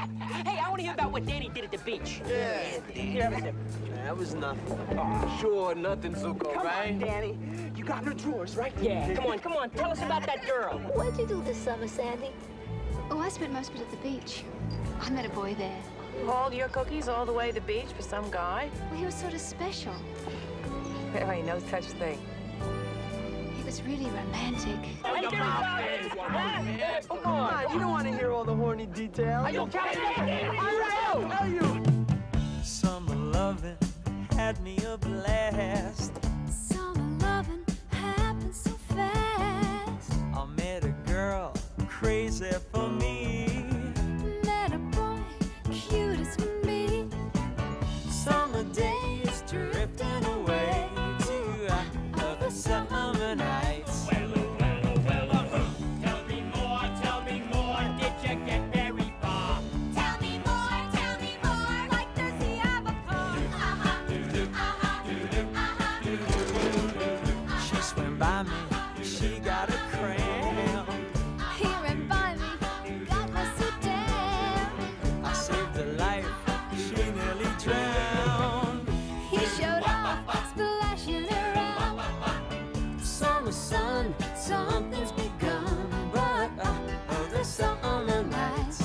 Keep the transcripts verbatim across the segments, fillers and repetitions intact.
Hey, I want to hear about what Danny did at the beach. Yeah, Yeah, everything. that was nothing. Oh, sure, nothing, Zuko, Come right? on, Danny. You got no drawers, right? Yeah. Come on, come on. Tell us about that girl. What'd you do this summer, Sandy? Oh, I spent most of it at the beach. I met a boy there. Hauled your cookies all the way to the beach for some guy? Well, he was sort of special. There ain't no such thing. He was really romantic. Oh, your mouth. Come on, you don't want to hear all the horny details. Are you kidding? I'll tell you. Summer loving had me a blast. Summer loving happened so fast. I met a girl crazy for me. Met a boy cute as can be. Summer days drifting away to other summer nights. Well, well, well, tell me more, tell me more. Did you get very far? Tell me more, tell me more. Like does he have a car? Uh-huh, uh-huh, uh-huh. She swam by me, she got a cramp. He ran by me, got me so damn. I saved her life, she nearly drowned. He showed off, splashing around. Summer sun, something's begun, but uh, other summer nights.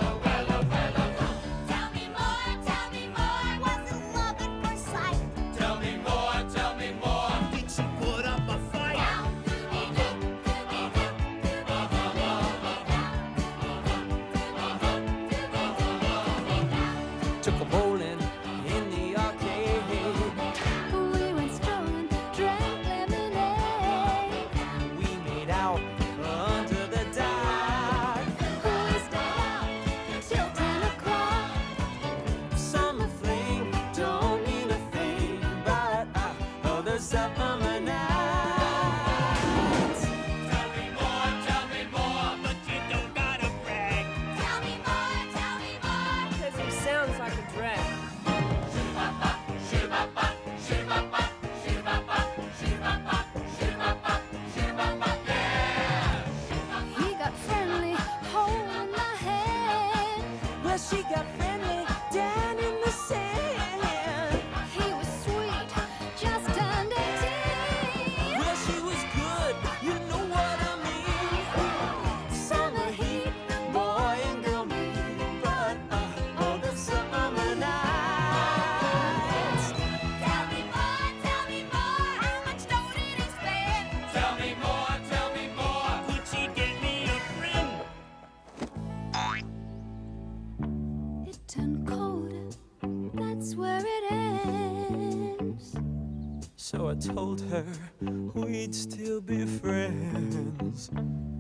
Tell me more, tell me more. Wasn't love at first sight? Tell me more, tell me more. Did she put up a fight? Took a bowling in the arcade. We went strolling, drank lemonade. We made out under the dark. We stayed out till ten o'clock. Summer fling don't mean a thing, but uh, other summer nights. Tell me more, tell me more. But you don't gotta brag. Tell me more, tell me more. Because he sounds like a drag. He got friendly, holding my hand. Well, she got friendly down in the sand. He was sweet, just turned eighteen. Well, she was good, you know what I mean. Summer heat, boy and girl meet, but uh, other summer nights. Tell me more, tell me more. How much dough did he spend? Tell me more, tell me more. Could she get me a friend? It turned cold, that's where it ends. So I told her we'd still be friends.